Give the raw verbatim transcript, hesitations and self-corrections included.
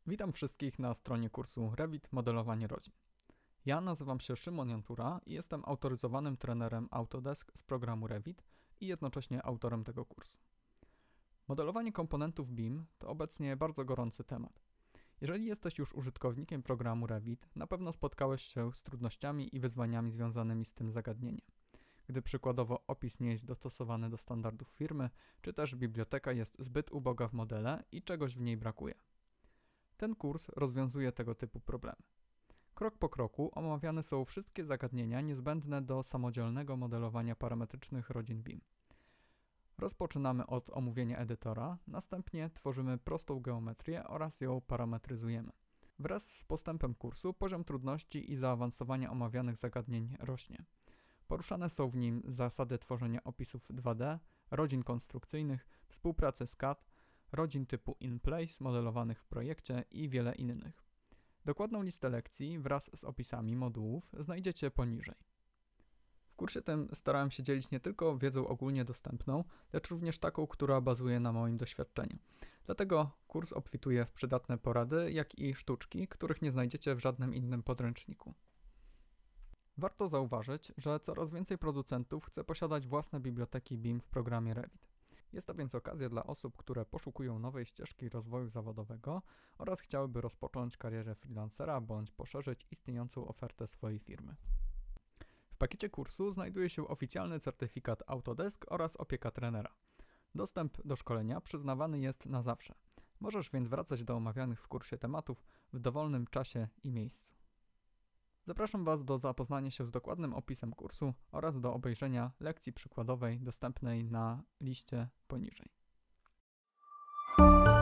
Witam wszystkich na stronie kursu Revit Modelowanie Rodzin. Ja nazywam się Szymon Jantura i jestem autoryzowanym trenerem Autodesk z programu Revit i jednocześnie autorem tego kursu. Modelowanie komponentów B I M to obecnie bardzo gorący temat. Jeżeli jesteś już użytkownikiem programu Revit, na pewno spotkałeś się z trudnościami i wyzwaniami związanymi z tym zagadnieniem, gdy przykładowo opis nie jest dostosowany do standardów firmy, czy też biblioteka jest zbyt uboga w modele i czegoś w niej brakuje. Ten kurs rozwiązuje tego typu problemy. Krok po kroku omawiane są wszystkie zagadnienia niezbędne do samodzielnego modelowania parametrycznych rodzin B I M. Rozpoczynamy od omówienia edytora, następnie tworzymy prostą geometrię oraz ją parametryzujemy. Wraz z postępem kursu poziom trudności i zaawansowania omawianych zagadnień rośnie. Poruszane są w nim zasady tworzenia opisów dwa D, rodzin konstrukcyjnych, współpracy z C A D, rodzin typu in-place modelowanych w projekcie i wiele innych. Dokładną listę lekcji wraz z opisami modułów znajdziecie poniżej. W kursie tym starałem się dzielić nie tylko wiedzą ogólnie dostępną, lecz również taką, która bazuje na moim doświadczeniu. Dlatego kurs obfituje w przydatne porady, jak i sztuczki, których nie znajdziecie w żadnym innym podręczniku. Warto zauważyć, że coraz więcej producentów chce posiadać własne biblioteki B I M w programie Revit. Jest to więc okazja dla osób, które poszukują nowej ścieżki rozwoju zawodowego oraz chciałyby rozpocząć karierę freelancera bądź poszerzyć istniejącą ofertę swojej firmy. W pakiecie kursu znajduje się oficjalny certyfikat Autodesk oraz opieka trenera. Dostęp do szkolenia przyznawany jest na zawsze. Możesz więc wracać do omawianych w kursie tematów w dowolnym czasie i miejscu. Zapraszam Was do zapoznania się z dokładnym opisem kursu oraz do obejrzenia lekcji przykładowej dostępnej na liście poniżej.